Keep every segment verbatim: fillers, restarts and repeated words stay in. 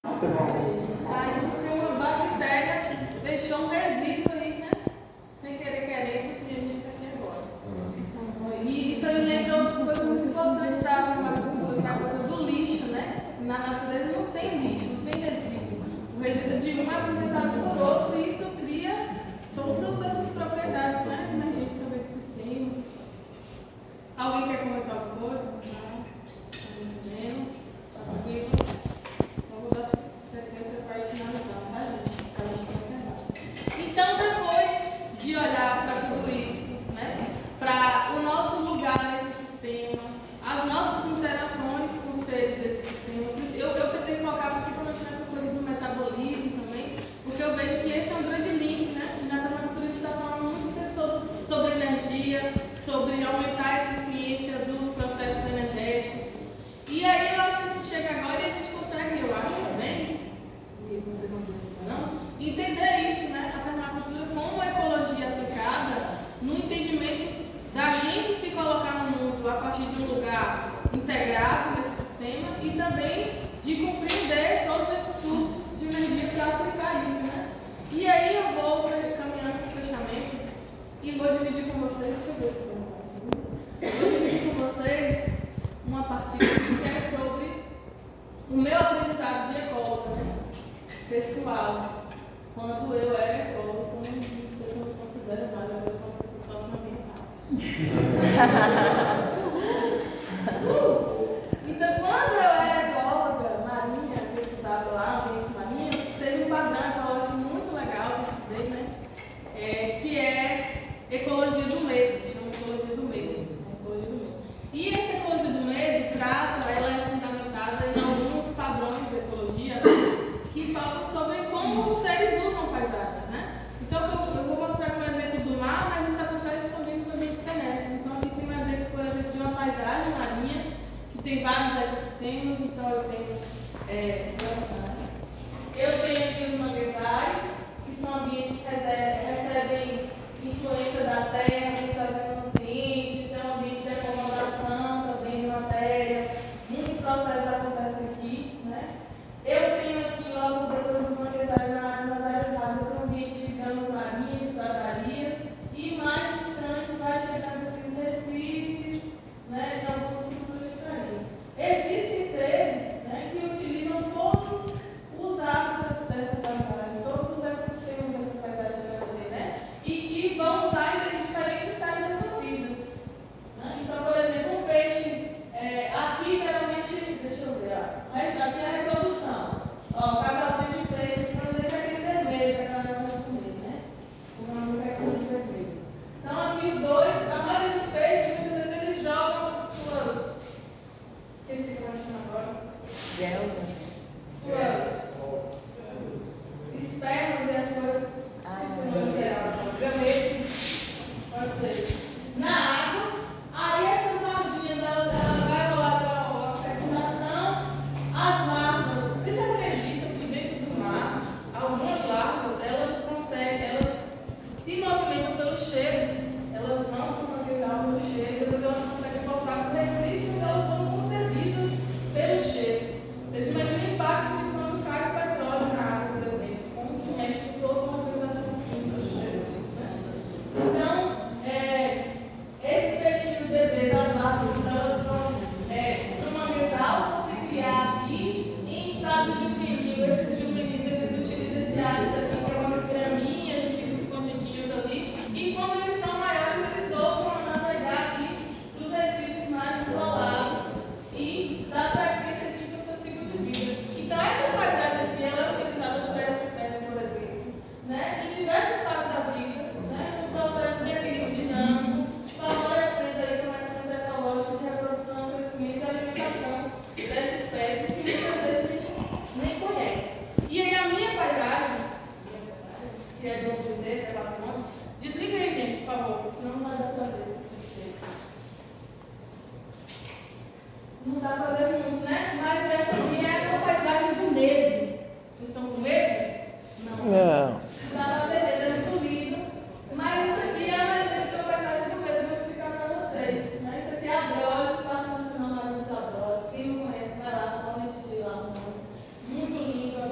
Aí uma bactéria deixou um resíduo aí, né? Sem querer querer, porque a gente está aqui agora. E isso aí lembra outra coisa muito importante da, da coisa do lixo, né? Na natureza não tem lixo, não tem resíduo. O resíduo de um é aproveitado por outro e isso cria todas essas propriedades, né? Emergentes também do sistema. Alguém quer comentar alguma coisa? Não? Tá tranquilo? Então vou dar sequência para ir finalizando, tá, gente? Para a gente não encerrar. Então, depois de olhar para tudo isso, né? Para o nosso lugar nesse sistema, as nossas interações com os seres desse sistema, eu, eu tentei focar principalmente nessa coisa do metabolismo também, porque eu vejo que esse é um grande link, né? Na permacultura a gente está falando muito o tempo todo sobre energia, sobre aumentar a eficiência dos processos energéticos. E aí eu acho que a gente chega agora e a gente consegue, eu acho também, e vocês não precisam não, entender isso, né? A permacultura como ecologia aplicada no entendimento da gente se colocar no mundo a partir de um lugar integrado nesse sistema e também de compreender todos esses fluxos de energia para aplicar isso, né? E aí eu vou caminhando para o fechamento e vou dividir com vocês, deixa eu ver se eu vou dividir com vocês uma partilha que é sobre o meu aprendizado de ecóloga, né? Pessoal. Quando eu era ecóloga, não sei se eu me considero mais, eu sou uma pessoa socioambiental. Então, quando eu era ecóloga marinha, que eu estudava lá, ambientes marinhos, teve um padrão ecológico muito legal que eu estudei, né? É, que é ecologia do medo, chama ecologia do medo. Ecologia do medo. E essa ecologia do medo trata, ela é fundamentada em alguns padrões da ecologia que falam sobre como os seres usam paisagens, né? Então eu, eu vou mostrar um exemplo do mar, mas isso acontece também nos ambientes terrestres. Então aqui tem um exemplo, por exemplo, de uma paisagem marinha que tem vários ecossistemas. Então eu tenho, é, eu tenho aqui os manguezais, que são ambientes que recebem influência da terra, que trazem nutrientes, é um ambiente de acomodação também de matéria. Muitos processos acontecem aqui, né? Eu tenho aqui, logo depois dos manguezais, nas áreas raras, um ambiente de gramas marinhas, de pradarias, e mais distante vai chegando aqui os recifes, né, de algumas estruturas diferentes. Existem seres, né, que utilizam todos os hábitats dessa paisagem, todos os ecossistemas dessa paisagem da natureza, né, e que vão usar em diferentes estágios da sua vida. Né? Então, por exemplo, um peixe, é, aqui geralmente, deixa eu ver, ó, aqui é a reprodução. Ó, o casalzinho de peixe aqui, vamos dizer que é aquele vermelho, que a galera vai comer, né? O nome é aquele vermelho. Então, aqui os dois, a maioria dos peixes, muitas vezes eles jogam suas. Esqueci como chama agora. Suas espermas e as suas. Esqueci o nome geral. Gametos. Pode ser. Na água. Aí essas larvinhas, ela, ela vai rolar para a fecundação. As larvas, vocês acreditam que dentro do mar, algumas larvas, elas conseguem, elas se movimentam pelo cheiro, elas vão para uma visão pelo cheiro, depois elas conseguem voltar para o recife, porque elas são concebidas pelo cheiro. Vocês imaginam o impacto de quando cai o petróleo na água, por exemplo, como se mexe com toda uma organização química do cheiro. Então, é, esses peixinhos bebês, as larvas, então elas vão é, para uma manguezal, vão se criar aqui em estado juvenil. Esses juvenis, eles utilizam esse hábito aqui, que é uma graminha, eles ficam escondidinhos ali. E quando eles estão maiores, eles voltam a navegar aqui para os recifes mais isolados e dar sequência aqui para o seu ciclo de vida. Então, essa paisagem aqui, ela é utilizada por essa espécie, por exemplo, né, em diversas fases da vida, né, no processo de equilíbrio dinâmico, favorecendo aí conexões ecológicas de reprodução, crescimento e alimentação dessa espécie que muitas vezes a gente nem conhece. E aí a minha paisagem, que é do outro dedo, é patrimônio, desliga aí, gente, por favor, porque senão não vai dar pra ver. Não dá pra ver muito, né? Mas essa aqui é uma paisagem do medo. Vocês estão com medo? Não. Não. Não dá pra ver, é muito lindo. Mas isso aqui é uma espécie de paisagem do medo, eu vou explicar pra vocês. Né? Isso aqui é Abrolhos, Parque Nacional Marinho dos Abrolhos. Quem não conhece, vai lá, normalmente vê lá no nome. Muito lindo.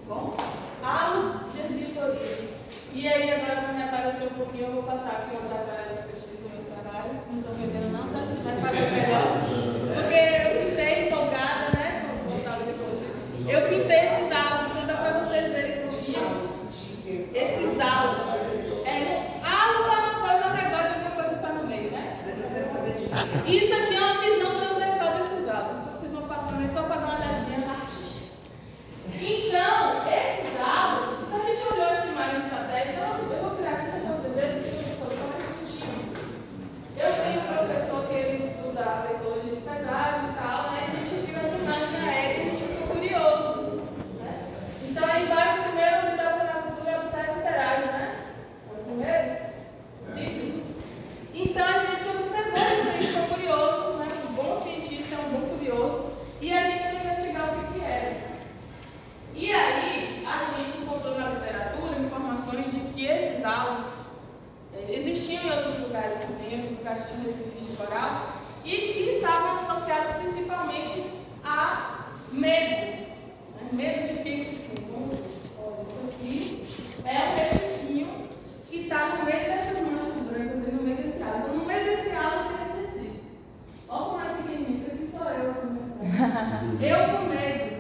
Bom, halo de herbicida. E aí, agora, quando me aparecer um pouquinho, eu vou passar aqui os aparelhos que eu fiz no meu trabalho. Não estou vendendo, não, tá? A gente vai pagar melhor. Porque eu pintei empolgada, né? Como eu gostava de você. Eu pintei esses halos, então dá para vocês verem no vídeo. Esses halos. É, halo é uma coisa ao redor de outra coisa que está no meio, né? Isso aqui é uma visão transversal desses halos. Vocês vão passando aí só para dar uma olhadinha na artista. Então, esses halos, a gente olhou essa imagem do satélite, eu, eu vou virar aqui para vocês verem que eu estou repetindo. Eu tenho um professor que ele estuda a ecologia de paisagem e tal, né? A gente viu essa imagem aérea e a gente ficou curioso, né? Então, aí vai o primeiro lidar com a cultura, observa e interage, né? É o primeiro? Sim. Então, a gente observou isso aí, ficou curioso, né? Um bom cientista é um bom curioso, e a gente foi investigar o que que era. E aí, a gente encontrou na literatura informações de que esses halos eh, existiam em outros lugares também, em outros lugares tinham recifes de coral, e que estavam associados principalmente a medo. Né? Medo de quem? Olha, isso aqui é um recifezinho que está no meio dessas manchas brancas, no meio desse halo. Então, no meio desse halo tem esse recife. Olha como é pequenininho, isso aqui sou eu. Eu com medo.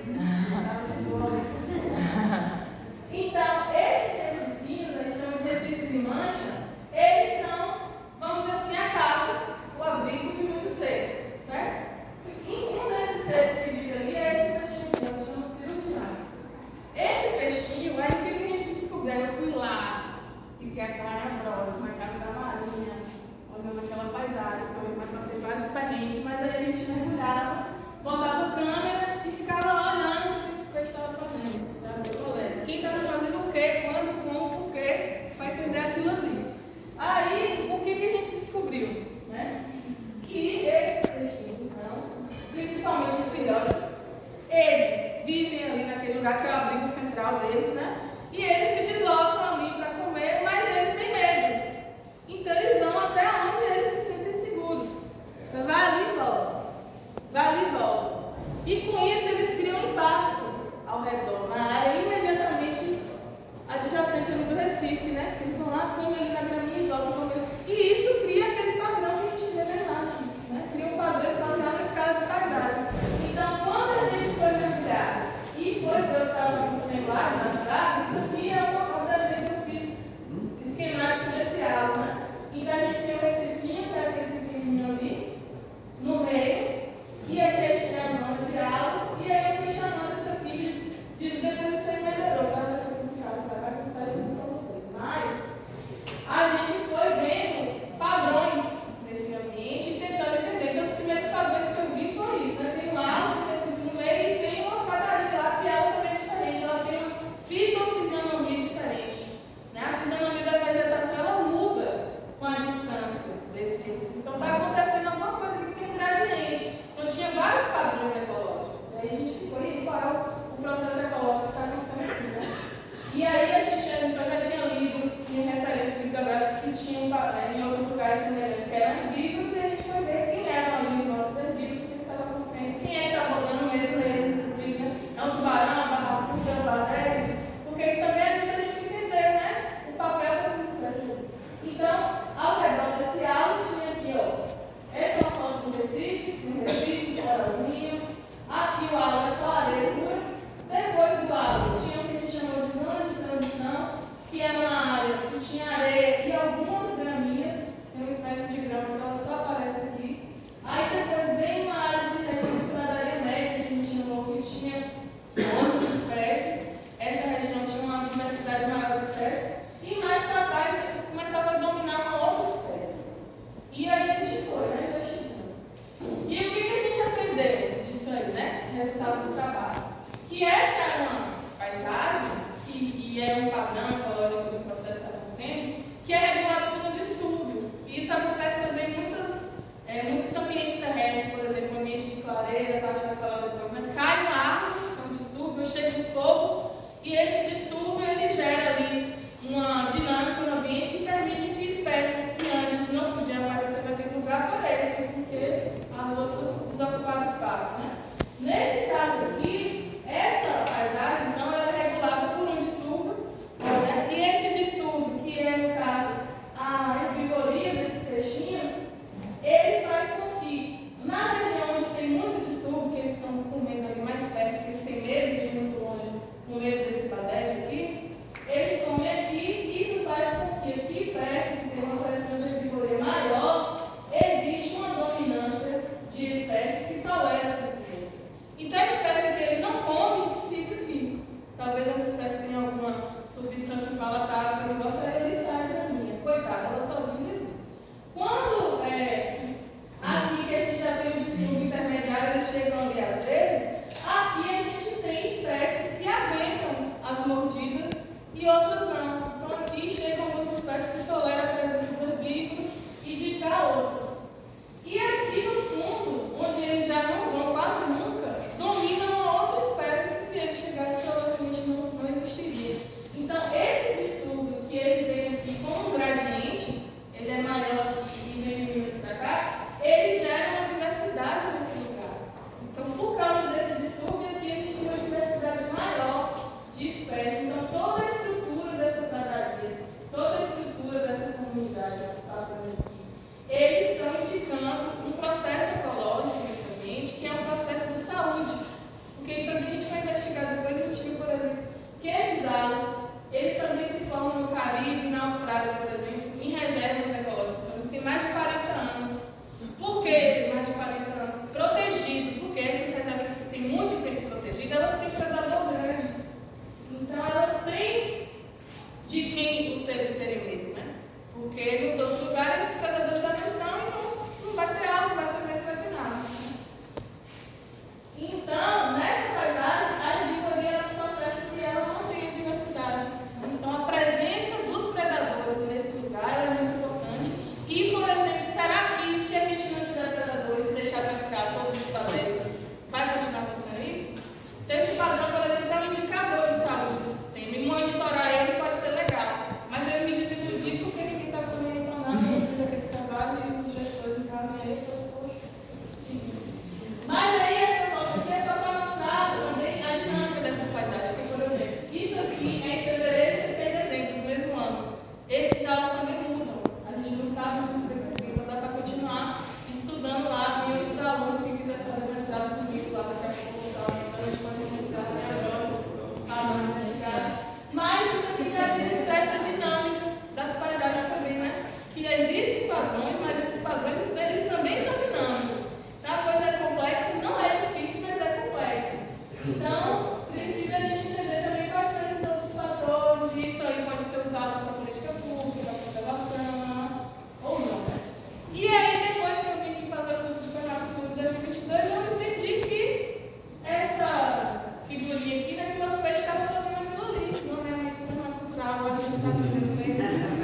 Então, esses recifinhos, a gente chama de recifes em mancha, eles são, vamos dizer assim, a casa, o abrigo de muitos seres, certo? E um desses seres que vive ali é esse peixinho, que a gente chama cirurgião. Esse peixinho, aí o que a gente descobriu? Eu fui lá, fiquei aquela droga, na casa da Marinha, olhando aquela paisagem, eu passei vários perrengues, mas aí a gente mergulhava, botava a câmera e ficava lá olhando o que esses peixes estavam fazendo. Quem estava fazendo o quê, quando, como, por quê, para entender aquilo ali. Aí, o que, que a gente descobriu? Né? Que esses peixinhos, então, principalmente os filhotes, eles vivem ali naquele lugar que é o abrigo central deles, né? E eles se deslocam ali para comer, mas eles têm medo. Então, eles vão até onde eles se sentem seguros. Então, vai ali e volta. Vai ali e volta. E com isso, eles criam impacto ao redor, na área imediatamente adjacente ali do Recife, né? Eles vão lá, comem ali na graminha e voltam. E isso cria aquele padrão que a gente vê na imagem, né? Cria um padrão espacial na escala de paisagem. Então, quando a gente foi mergulhar e foi ver o que estava acontecendo lá, na estrada, isso aqui é uma rodazinha que eu fiz esquemático desse halo, né? Então, a gente tem o Recifinho, que é aquele pequenininho ali, no meio, e aqui a gente tem a zona de halo, e aí eu fui chamando isso aqui de depois isso aí melhorou, tá? Vai ser complicado, vai começar junto com vocês. Mas a gente foi vendo padrões nesse ambiente e tentando entender. Então, os primeiros padrões que eu vi foi isso, né? Tem um halo, tem esse no meio e tem uma padaria lá que ela também é diferente. Ela tem uma fitofisionomia diferente. Né? A fisionomia da vegetação ela muda com a distância desse recife. Então, está acontecendo alguma coisa aqui que tem um gradiente. Então, tinha vários padrões ecológicos. Aí a gente ficou, e qual é o processo ecológico que está acontecendo aqui, né? E aí a gente já, então, já tinha lido em referência bibliográfica que tinham é, em outros lugares semelhantes que eram herbívoros, e a gente foi ver quem eram ali os nossos herbívoros, o que estava acontecendo, quem é que está botando no meio deles, inclusive, né? É um tubarão, uma barracuda, uma baleia, porque isso também ajuda a gente a entender, né? O papel dessas espécies. Então, ao redor desse halo tinha aqui, ó, essa é uma foto do Recife, um Recife, um coralzinho. Aqui o halo é só areia pura. Depois do halo tinha o que a gente chamou de zona de transição, que é uma área que tinha areia e algumas graminhas. Tem uma espécie de grama que ela só aparece aqui. Aí depois vem uma área de região da área média, que a gente chamou que tinha outras espécies. Essa região tinha uma diversidade maior de espécies. E mais para trás começava a dominar uma outra espécie. E aí a gente foi, né, investigando. E o que, que a gente aprendeu disso aí, né? Resultado do trabalho. Que essa é uma paisagem, que, e é um padrão ecológico do processo que está acontecendo, que é regulado pelo distúrbio. E isso acontece também em muitos, é, muitos ambientes terrestres, por exemplo, ambiente de clareira, que a gente vai falar depois, né? Cai uma árvore, é um distúrbio, chega de fogo, e esse distúrbio ele gera ali uma dinâmica no ambiente que permite que espécies que antes não podiam aparecer naquele lugar apareçam, porque as outras desocuparam espaço, né? Nesse caso aqui, essa paisagem, então, ela é regulada Então, precisa a gente entender também quais são esses outros fatores, e isso aí pode ser usado para política pública, para conservação, ou não, né? E aí, depois que eu vim aqui fazer o curso de permacultura em dois mil e vinte e dois, eu entendi que essa figurinha aqui, né, que meus peixes estavam fazendo aquilo ali, não é muito permacultural, a gente está vivendo bem.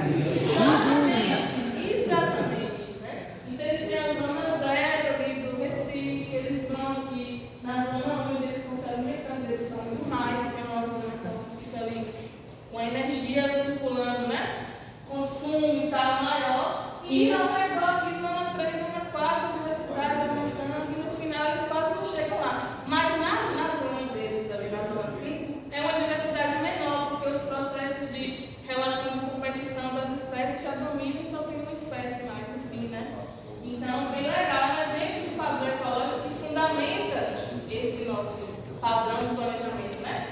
Exatamente, exatamente, né? Então, eles têm a zona zero ali do Recife, eles vão aqui na zona onde eles conseguem mercado, eles são muito mais, tem uma zona então, que fica ali com a energia circulando, né? Consumo e tal maior, e ao redor aqui, zona três, zona quatro, diversidade aumentando, e no final eles quase não chegam lá. Mas na, na zona deles, ali na zona cinco, é uma diversidade menor, porque os processos de relação de competição das espécies já dominam e só tem uma espécie mais no fim, né? Então, bem legal, um exemplo de padrão ecológico que fundamenta esse nosso padrão de planejamento, né?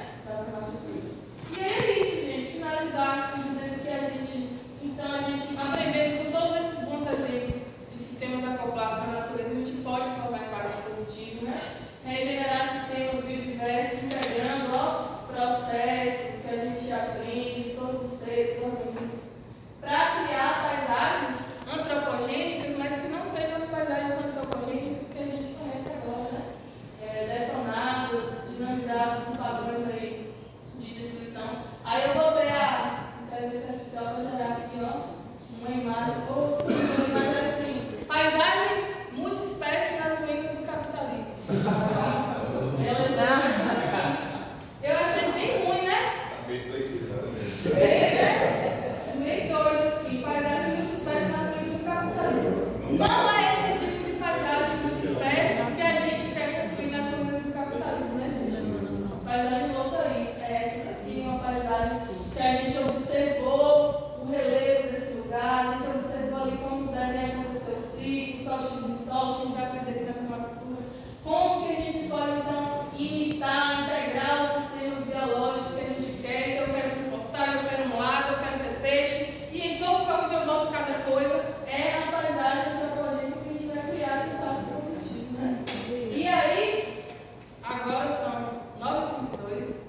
E é isso, gente, finalizar assim, dizendo que a gente, então a gente, aprendendo com todos esses bons exemplos de sistemas acoplados à natureza, a gente pode causar impacto positivo, né? Regenerar sistemas biodiversos, integrando ó, processos que a gente aprende, todos os seres, organismos, para criar paisagens antropogênicas, mas que não sejam as paisagens antropogênicas que a gente conhece agora, né? É, detonadas, dinamizadas com padrões aí de destruição. Aí eu botei a inteligência artificial para gerar aqui, ó, uma imagem, ou uma imagem assim, paisagem multiespécie nas ruínas do capitalismo. Ela já... Eu achei bem ruim, né? Bem doido, é, meio doido assim, paisagem multiespécie nas ruínas do capitalismo. Não é esse tipo de paisagem multiespécie que a gente quer construir nas ruínas do capitalismo, né, gente? Paisagem louca aí, é essa daqui, uma paisagem que a gente observou o relevo desse lugar, a gente observou ali como devem acontecer os ciclos, qual o tipo de solo que a gente vai aprender aqui na permacultura, como que a gente pode então imitar, integrar os sistemas biológicos que a gente quer. Então eu quero compostagem, eu quero um lago, eu quero ter peixe, e então onde eu boto cada coisa é a paisagem antropogênica que a gente vai criar no impacto positivo, né? E aí, agora são nove e trinta e dois,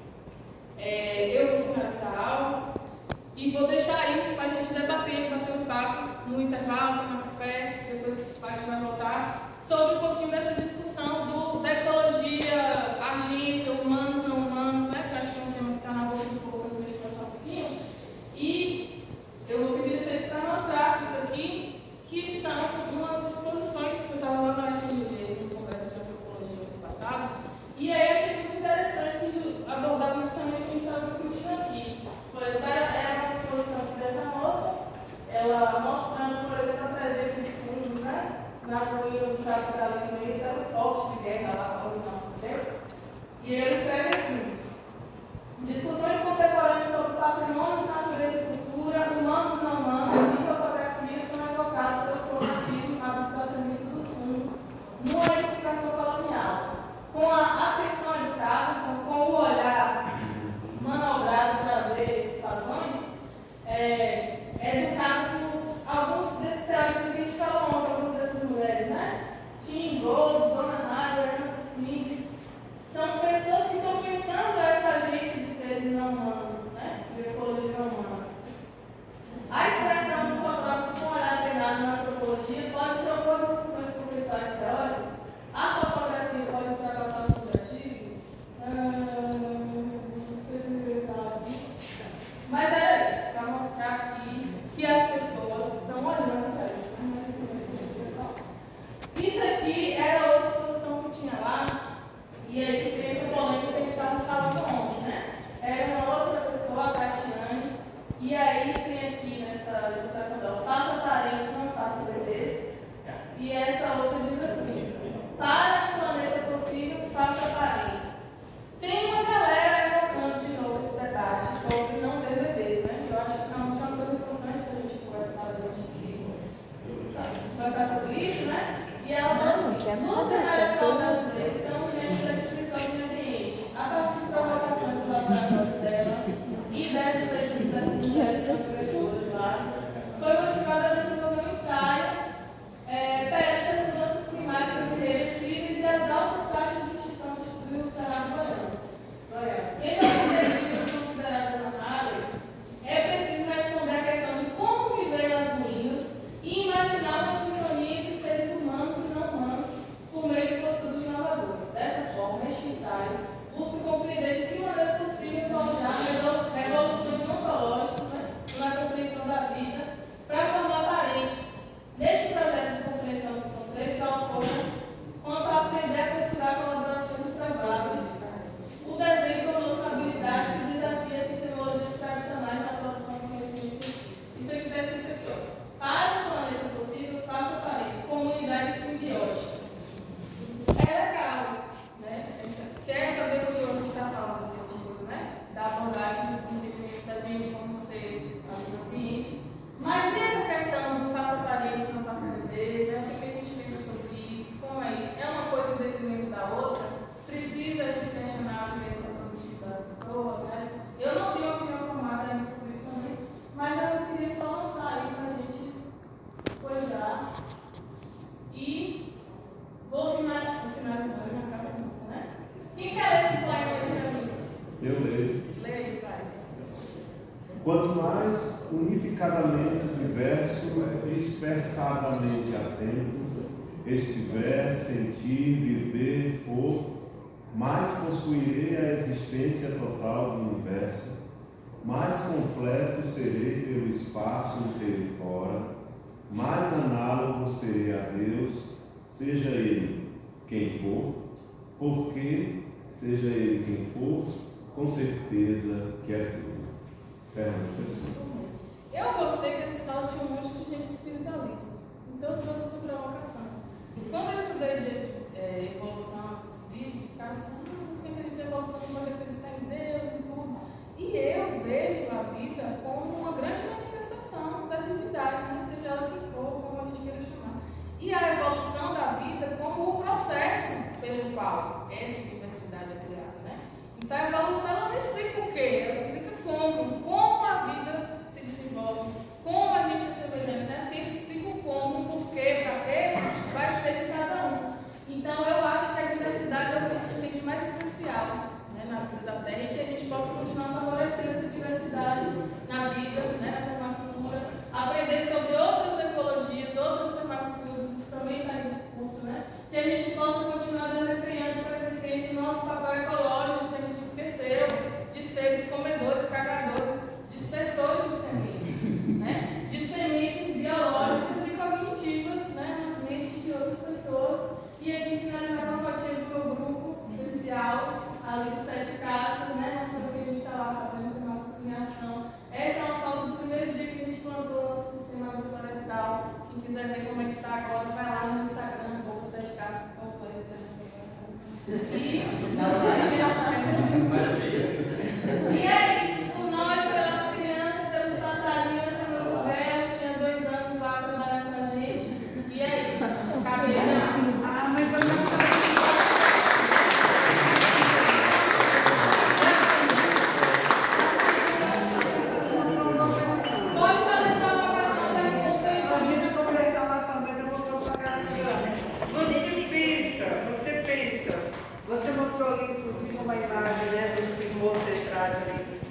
é, eu vou finalizar a aula e vou deixar aí para a gente debater, bater um papo no intervalo, tomar um café, depois a gente vai voltar sobre um pouquinho dessa discussão do, da ecologia, agência, humanos, não humanos, né? Que eu acho que é um tema que está na boca do povo, eu vou conversar um pouquinho. E eu vou pedir vocês para mostrar isso aqui, que são umas exposições que eu estava lá na F M G, no Congresso de Antropologia mês passado, e aí achei muito interessante que abordar justamente o que a gente estava discutindo aqui. Por exemplo, era uma exposição aqui dessa moça, ela mostrando, por exemplo, a presença de fundos, né? Nas ruínas do capitalismo, isso era um forte de guerra lá, onde não se deu. E ele escreve assim: discussões contemporâneas sobre patrimônio, natureza e cultura, humanos e não humanos, e fotografias são evocadas pelo progressismo abstracionista dos fundos numa edificação colonial. Com a atenção educada, então, com o olhar manobrado para ver esses padrões, é, é educado por alguns desses teóricos que a gente falou ontem, algumas dessas mulheres, né? Tim Gold, Donna Haraway, Anna Smith, são pessoas que estão pensando essa agência de seres não humanos, né? De ecologia não humana. A expressão do fotógrafo com olhar treinado na antropologia pode propor discussões conceituais teóricas. A fotografia pode ultrapassar o figurativo? Hum, não sei se eu falar aqui. Mas era isso, para mostrar aqui que as pessoas estão olhando para isso. Isso aqui era outra exposição que tinha lá, e aí que tem essa polêmica que a gente estava falando ontem, né? Era uma outra pessoa, a Tatiane, e aí tem aqui nessa ilustração dela, faça parentes, não faça bebês, e essa outra diz assim: para um planeta possível, faça parentes. Tem uma galera evocando de novo esse debate sobre não ter bebês, né? Eu acho que realmente é uma coisa importante para a gente conversar durante esse ciclo. Vai fazer isso, né? E ela fala assim: no cenário atual brasileiro, estamos diante da destruição do meio ambiente, a partir de provocações do laboratório dela e dessas atividades agressores lá, foi motivada a desenvolver um ensaio é, perante as mudanças climáticas irreversíveis e as altas taxas de extinção do cenário Eu leio. Leia, pai. Quanto mais unificadamente diverso e dispersadamente atento estiver, sentir, viver, for, mais possuirei a existência total do universo, mais completo serei pelo espaço inteiro e fora, mais análogo serei a Deus, seja Ele quem for, porque, seja Ele quem for, com certeza que é tudo. Fernando Pessoa. Eu gostei que essa sala tinha um monte de gente espiritualista, então eu trouxe essa provocação. Quando eu estudei de é, evolução, inclusive, ficava assim, ah, você acredita em evolução, não pode acreditar em Deus e tudo. E eu vejo a vida como uma grande manifestação da divindade, né? Seja ela quem for, como a gente queira chamar. E a evolução da vida como o processo pelo qual essa diversidade é criada, né? Então a evolução ela não explica o quê, ela explica como, como a vida se desenvolve, como a gente é semelhante, né? A ciência explica o como, o porquê, para quê, vai ser de cada um. Então eu acho que a diversidade é o que a gente tem de mais especial, né, na vida da Terra, e que a gente possa continuar favorecendo essa diversidade na vida, né, na permacultura, aprender sobre outras ecologias, outras permaculturas, isso também está em discurso, né? Que a gente possa continuar desempenhando com eficiência o nosso papel ecológico que a gente esqueceu, de seres comedores, cagadores, dispersores de sementes, né? De sementes biológicas e cognitivas, né? Nas mentes de outras pessoas. E aqui finalizar com a fotinha do meu grupo especial, ali dos Sete Casas, né? Não sei o que a gente está lá fazendo, uma oportunização. Essa é uma foto do primeiro dia que a gente plantou o nosso sistema agroflorestal. Quem quiser ver como é que está agora, vai lá no Instagram, arroba sete casas ponto e E é isso, por nós, pelas crianças, pelos passarinhos, esse é meu governo, tinha dois anos lá trabalhando com a gente. E é isso, acabei de. Ah, mas eu não Pode fazer provocação, né? a gente conversar lá fora, mas eu vou provocar assim. Você pensa, você pensa, você mostrou ali por cima uma imagem, né, dos primos centrais ali.